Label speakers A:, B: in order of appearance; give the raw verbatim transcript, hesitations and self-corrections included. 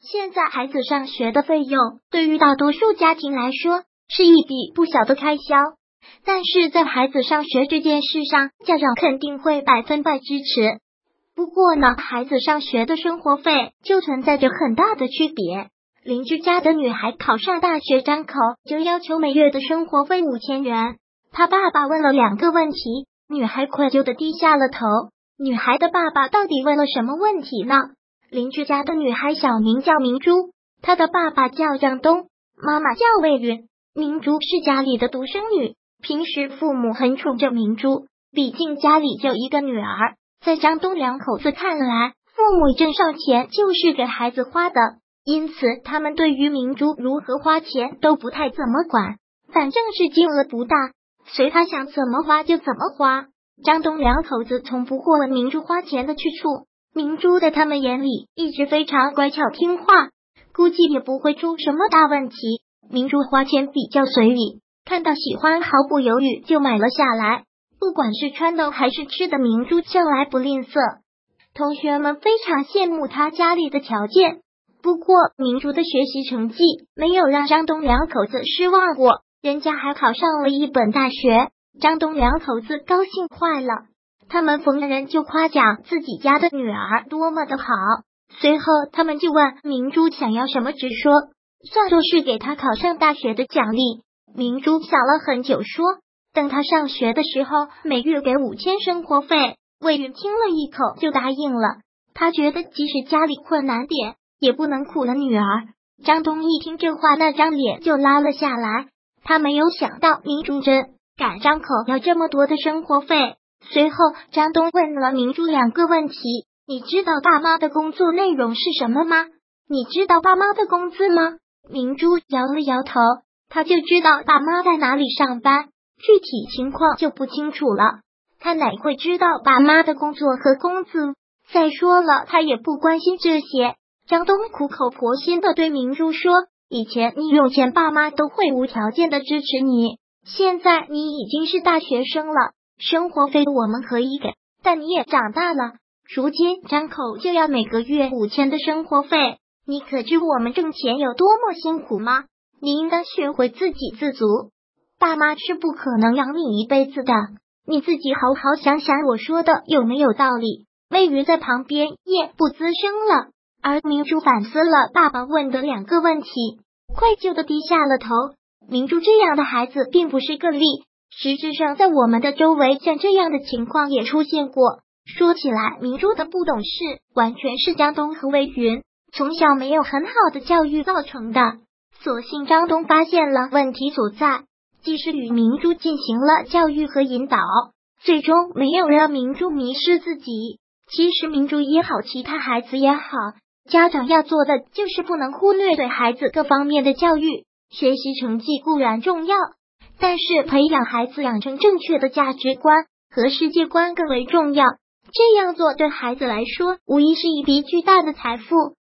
A: 现在孩子上学的费用对于大多数家庭来说是一笔不小的开销，但是在孩子上学这件事上，家长肯定会百分百支持。不过呢，孩子上学的生活费就存在着很大的区别。邻居家的女孩考上大学，张口就要求每月的生活费五千元。她爸爸问了两个问题，女孩愧疚的低下了头。女孩的爸爸到底问了什么问题呢？邻居家的女孩小名叫明珠，她的爸爸叫张东，妈妈叫魏云。明珠是家里的独生女，平时父母很宠着明珠，毕竟家里就一个女儿。在张东两口子看来，父母挣上钱就是给孩子花的，因此他们对于明珠如何花钱都不太怎么管，反正是金额不大，随他想怎么花就怎么花。张东两口子从不过问明珠花钱的去处，明珠在他们眼里一直非常乖巧听话，估计也不会出什么大问题。明珠花钱比较随意，看到喜欢毫不犹豫就买了下来，不管是穿的还是吃的，明珠向来不吝啬。同学们非常羡慕她家里的条件，不过明珠的学习成绩没有让张东两口子失望过，人家还考上了一本大学，张东两口子高兴坏了，他们逢人就夸奖自己家的女儿多么的好。随后他们就问明珠想要什么，直说算作是给她考上大学的奖励。明珠想了很久，说等她上学的时候每月给五千生活费。魏云听了一口就答应了，他觉得即使家里困难点也不能苦了女儿。张东一听这话，那张脸就拉了下来，他没有想到明珠真敢张口要这么多的生活费。随后张东问了明珠两个问题，你知道爸妈的工作内容是什么吗？你知道爸妈的工资吗？明珠摇了摇头，他就知道爸妈在哪里上班，具体情况就不清楚了，他哪会知道爸妈的工作和工资？再说了，他也不关心这些。张东苦口婆心的对明珠说，以前你有钱爸妈都会无条件的支持你，现在你已经是大学生了，生活费我们可以给，但你也长大了，如今张口就要每个月五千的生活费，你可知我们挣钱有多么辛苦吗？你应该学会自给自足，爸妈是不可能养你一辈子的，你自己好好想想我说的有没有道理。魏云在旁边也不吱声了，而明珠反思了爸爸问的两个问题，愧疚的低下了头。明珠这样的孩子并不是个例，实质上在我们的周围像这样的情况也出现过。说起来，明珠的不懂事完全是张东和魏云从小没有很好的教育造成的，所幸张东发现了问题所在，即使与明珠进行了教育和引导，最终没有让明珠迷失自己。其实明珠也好，其他孩子也好，家长要做的就是不能忽略对孩子各方面的教育。学习成绩固然重要，但是培养孩子养成正确的价值观和世界观更为重要。这样做对孩子来说无疑是一笔巨大的财富。